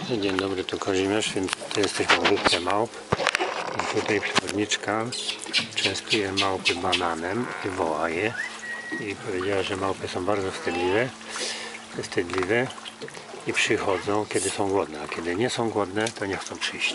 Dzień dobry, tu Kazimierz, więc tu jesteśmy w grupie małp. I tutaj przewodniczka częstuje małpy bananem i woła je. I powiedziała, że małpy są bardzo wstydliwe i przychodzą, kiedy są głodne, a kiedy nie są głodne, to nie chcą przyjść.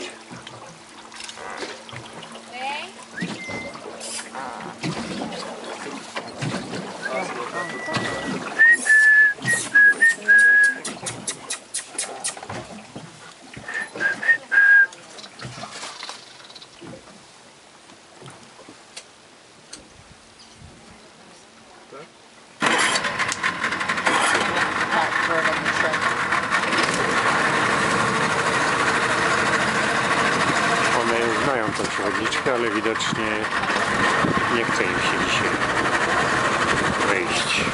One już znają tą przewodniczkę, ale widocznie nie chce im się dzisiaj wejść.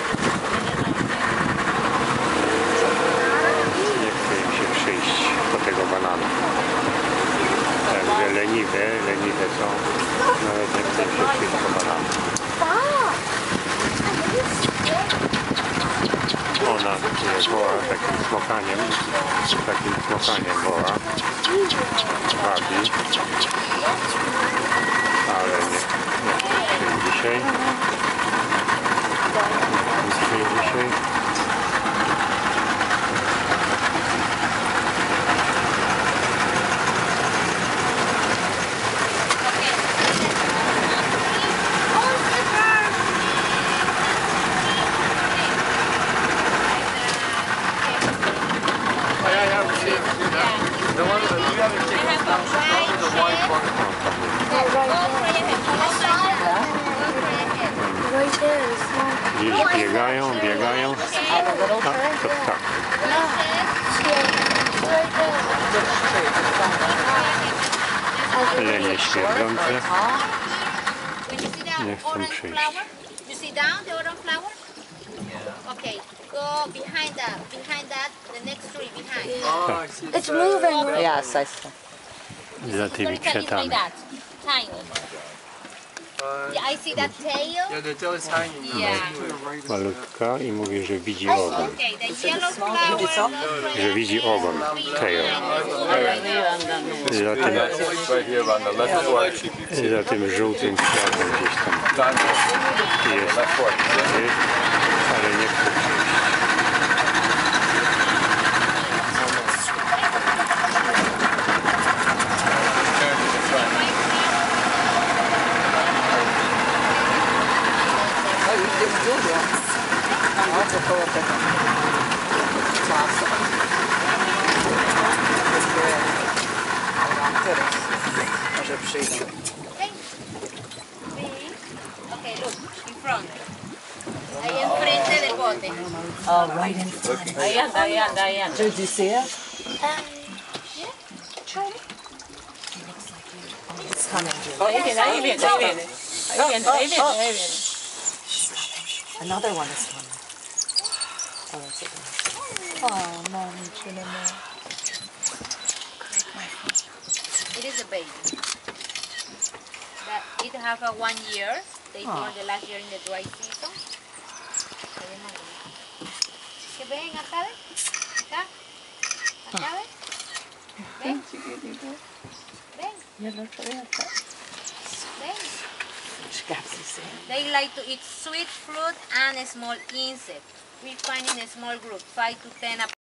Nie chce im się przyjść po tego banana. Także leniwe są. Nawet nie chce im się przyjść po banana. Ona woła takim smokaniem woła, wabi, ale nie dzisiaj. Gdzieś biegają. Tak. Lenie śmierdzące. Nie chcą przyjść. Okay, go behind that, the next tree behind. It's moving. Yes, I see. Za tymi kwiatami. Tiny. Yeah, I see that tail. Yeah, the tail is hanging. Yeah. Malutka i mówi, że widzi ogon. Okay, the yellow flower. Że widzi ogon. Tail. Za tym żółtym kwiatem gdzieś tam jest. Ale nie chce przyjść. Może przyjdą. Okay, look, in front. Ahí enfrente del bote. Oh, right in front. Allá. Did you see it? It's coming. Ahí viene. Another one is coming. Oh, that's it. Oh, mommy, It is a baby. That it have a 1 year. They born the last year in the dry season. ¿Qué ven acá? Acá. Acá ven. Ven. Ven. Ven. They like to eat sweet fruit and small insects. We find in a small group, 5 to 10.